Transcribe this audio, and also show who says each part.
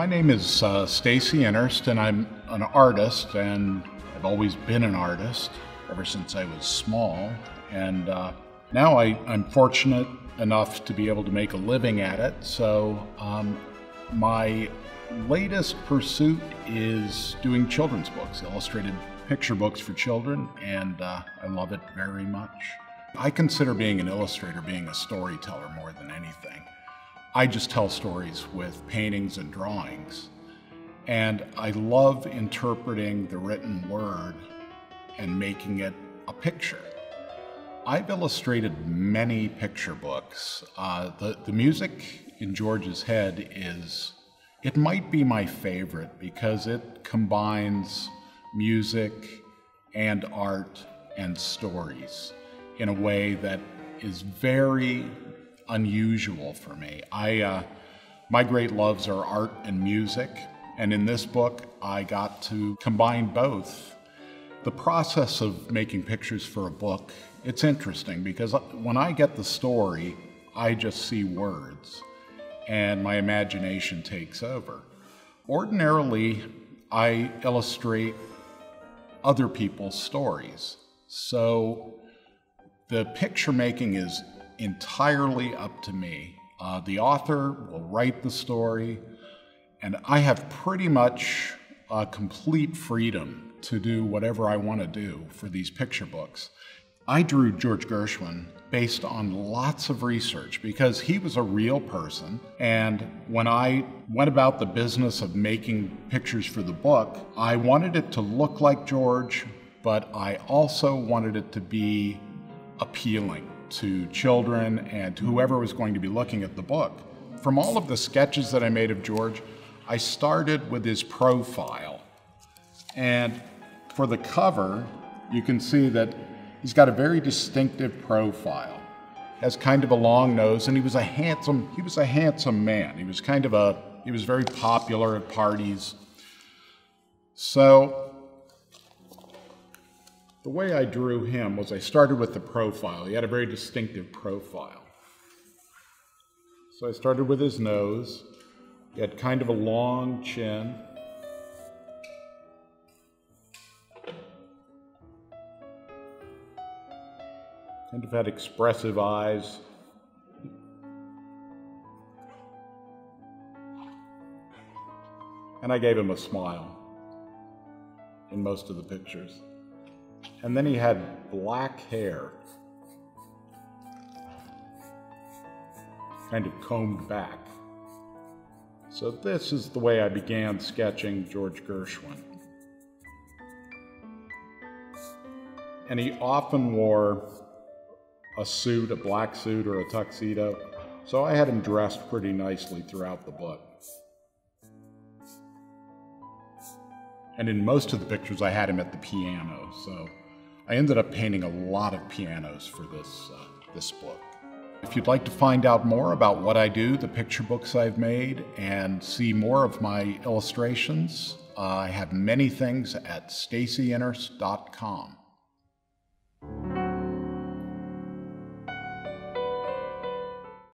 Speaker 1: My name is Stacy Innerst, and I'm an artist, and I've always been an artist ever since I was small. And now I'm fortunate enough to be able to make a living at it. So my latest pursuit is doing children's books, illustrated picture books for children, and I love it very much. I consider being an illustrator being a storyteller more than anything. I just tell stories with paintings and drawings, and I love interpreting the written word and making it a picture. I've illustrated many picture books. The music in George's Head it might be my favorite because it combines music and art and stories in a way that is very unusual for me. My great loves are art and music, and in this book I got to combine both. The process of making pictures for a book, it's interesting because when I get the story, I just see words and my imagination takes over. Ordinarily, I illustrate other people's stories, so the picture making is entirely up to me. The author will write the story, and I have pretty much complete freedom to do whatever I want to do for these picture books. I drew George Gershwin based on lots of research because he was a real person, and when I went about the business of making pictures for the book, I wanted it to look like George, but I also wanted it to be appealing to children and to whoever was going to be looking at the book. From all of the sketches that I made of George, I started with his profile. And for the cover, you can see that he's got a very distinctive profile. Has kind of a long nose, and he was a handsome man. He was very popular at parties. So the way I drew him was I started with the profile. He had a very distinctive profile. So I started with his nose. He had kind of a long chin. Kind of had expressive eyes. And I gave him a smile in most of the pictures. And then he had black hair, kind of combed back. So this is the way I began sketching George Gershwin. And he often wore a suit, a black suit or a tuxedo, so I had him dressed pretty nicely throughout the book. And in most of the pictures I had him at the piano, so I ended up painting a lot of pianos for this book. If you'd like to find out more about what I do, the picture books I've made, and see more of my illustrations, I have many things at stacyinnerst.com.